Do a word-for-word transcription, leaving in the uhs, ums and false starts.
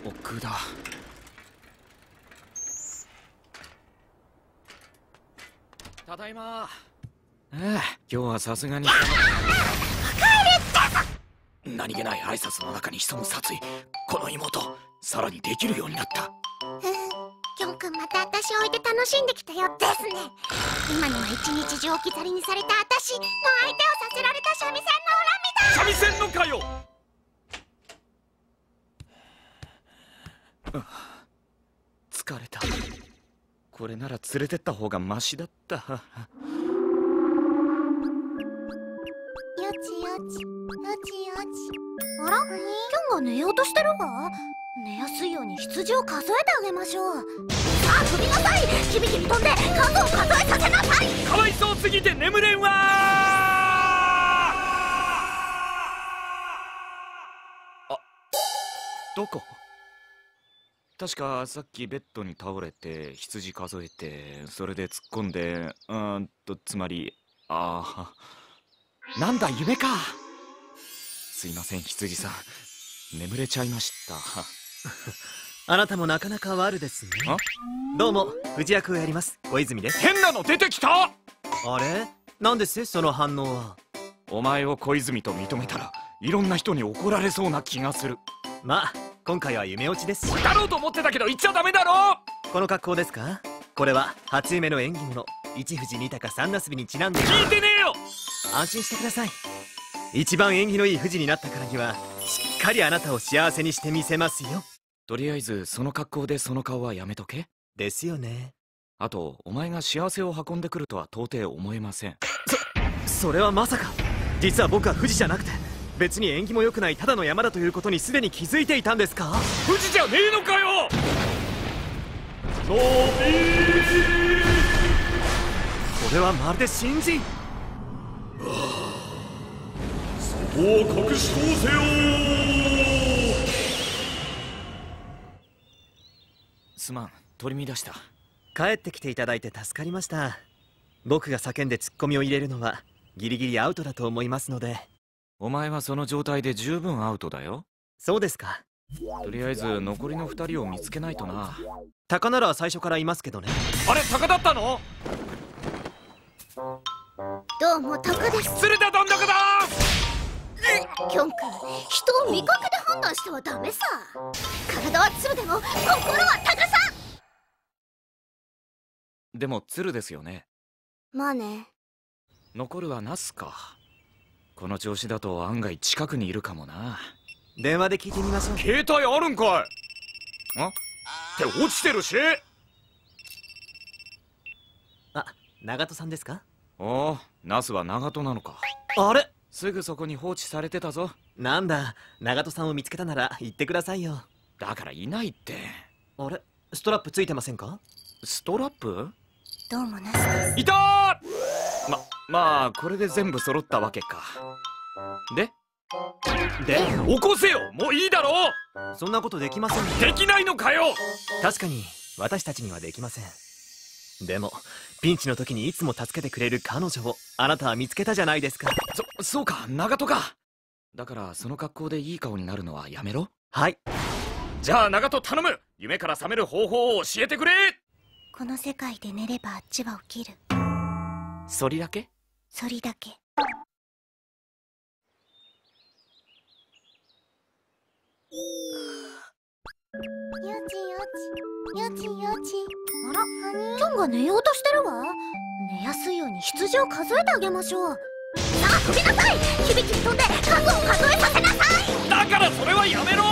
億劫だ。ただいま。ああ、今日はさすがに帰れって何気ない挨拶の中に潜む殺意。この妹さらにできるようになった。 きょんくんまた私を置いて楽しんできたよですね。今のは一日中置き去りにされた私の相手をさせられた三味線の恨みだ。 三味線のかよ。疲れた。これなら連れてった方がマシだった。よちよちよちよち。あら、きょんが寝ようとしてるわ。寝やすいように羊を数えてあげましょう。さあ飛びなさい。キビキビ飛んで数を数えさせなさい。 かわいそうすぎて眠れんわ。あ、どこ？確かさっきベッドに倒れて羊数えてそれで突っ込んで、うーんとつまり、ああ、なんだ夢か。すいません羊さん、眠れちゃいました。 あなたもなかなか悪ですね。どうも藤役をやります小泉です。 変なの出てきた。 あれ、なんですその反応は。 お前を小泉と認めたらいろんな人に怒られそうな気がする。 まあ今回は夢落ちです。 だろうと思ってたけど言っちゃダメだろ。 この格好ですか？これは初夢の縁起物、一富士二鷹三なすびにちなんで。 聞いてねえよ。 安心してください。一番縁起のいい富士になったからにはしっかりあなたを幸せにしてみせますよ。 とりあえずその格好でその顔はやめとけ。 ですよね。 あとお前が幸せを運んでくるとは到底思えません。 そそれはまさか。実は僕は富士じゃなくて別に縁起も良くないただの山だということにすでに気づいていたんですか？ 富士じゃねえのかよ。 のびこれはまるで新人。 そこを隠し通せよ。 すまん、取り乱した。 帰ってきていただいて助かりました。僕が叫んでツッコミを入れるのはギリギリアウトだと思いますので。 お前はその状態で十分アウトだよ。 そうですか。 とりあえず残りの二人を見つけないとな。 鷹なら最初からいますけどね。 あれ鷹だったの？ どうもタカです。 釣れたどんどこだ。 きょんくん、人を見かけで判断してはダメさ。体は鶴でも心はタカさ。 でも鶴ですよね。 まあね。 残るはナスか。この調子だと案外近くにいるかもな。 電話で聞いてみましょう。 携帯あるんかい。あって落ちてるし。 あ、長門さんですか？ おお、ナスは長門なのか。 あれ、 すぐそこに放置されてたぞ。 なんだ、長門さんを見つけたなら言ってくださいよ。 だからいないって。 あれ、ストラップついてませんか？ ストラップ？ どうもナスです。 いたー。ま、まあこれで全部揃ったわけか。でで起こせよ。もういいだろう。そんなことできません。 できないのかよ。 確かに私たちにはできません。でもピンチの時にいつも助けてくれる彼女をあなたは見つけたじゃないですか。 そ、そうか、長門か。だからその格好でいい顔になるのはやめろ。 はい。 じゃあ長門頼む。夢から覚める方法を教えてくれ。 この世界で寝ればあっちは起きる。 そりだけ？ そりだけ。よちよちよちよち。あら、きょんが寝ようとしてるわ。寝やすいように羊を数えてあげましょう。さあ飛びなさい。キビキビ飛んで数を数えさせなさい。 だからそれはやめろ。